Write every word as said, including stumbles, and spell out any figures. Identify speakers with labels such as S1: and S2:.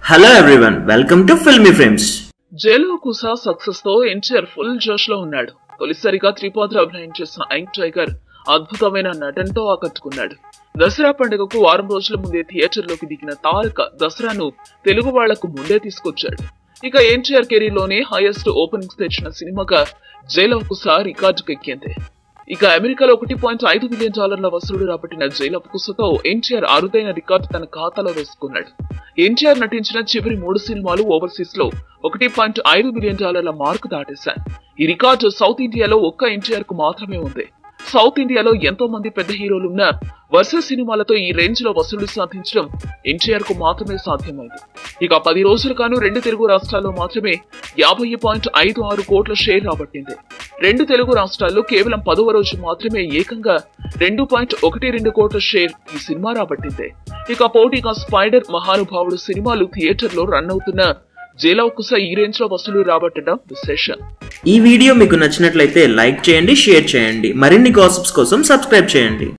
S1: Hello everyone, welcome to Filmy Frames.
S2: జైలు కుసా success తో ఎన్టీఆర్ ఫుల్ జోష్ లో ఉన్నాడు. తొలిసారిగా త్రిపాత్ర అభినయం చేసిన యంగ్ టైగర్ అద్భుతమైన నటనతో ఆకట్టుకున్నాడు. దసరా పండుగకు వారం రోజుల ముందే థియేటర్ లోకి దిగిన తారక దసరాను తెలుగు వాళ్లకు ముందే తీసుకొచ్చాడు. ఇక ఎన్టీఆర్ కెరీర్ లోనే హైయెస్ట్ ఓపెనింగ్స్ తెచ్చిన సినిమాగా జైలు కుసా రికార్డుకెక్కింది. ఇక అమెరికాలో ఒకటి పాయింట్ ఐదు బిలియన్ డాలర్ల వసూలు రాబట్టిన జైలు కుసతో ఎన్టీఆర్ అరుదైన రికార్డు తన ఖాతాలో వేసుకున్నాడు. ఎన్టీఆర్ నటించిన చివరి మూడు సినిమాలు ఓవర్సీస్ లో ఒకటి పాయింట్ ఐదు బిలియన్ డాలర్ల మార్కు దాటేశాయి. ఈ రికార్డు సౌత్ ఇండియాలో ఒక్క ఎన్టీఆర్ కు మాత్రమే ఉంది. సౌత్ ఇండియాలో ఎంతో మంది పెద్ద హీరోలున్న వరుస సినిమాలతో ఈ రేంజ్ లో వసూలు సాధించడం ఎన్టీఆర్ కు మాత్రమే సాధ్యమైంది. ఇక పది రోజులు గాను రెండు తెలుగు రాష్ట్రాల్లో మాత్రమే యాభై పాయింట్ ఐదు ఆరు కోట్ల షేర్ రాబట్టింది. రెండు తెలుగు రాష్ట్రాల్లో కేవలం పదవ రోజు మాత్రమే ఏకంగా రెండు పాయింట్ ఒకటి రెండు కోట్ల షేర్ ఈ సినిమా రాబట్టింది. ఇక పోటీగా స్పైడర్, మహానుభావుడు సినిమాలు థియేటర్ లో రన్ అవుతున్న జైలు కుసా ఈ రేంజ్ లో వసూలు రాబట్టడం విశేషం.
S1: ఈ వీడియో మీకు నచ్చినట్లయితే లైక్ చేయండి, షేర్ చేయండి. మరిన్ని గాసిప్స్ కోసం సబ్స్క్రైబ్ చేయండి.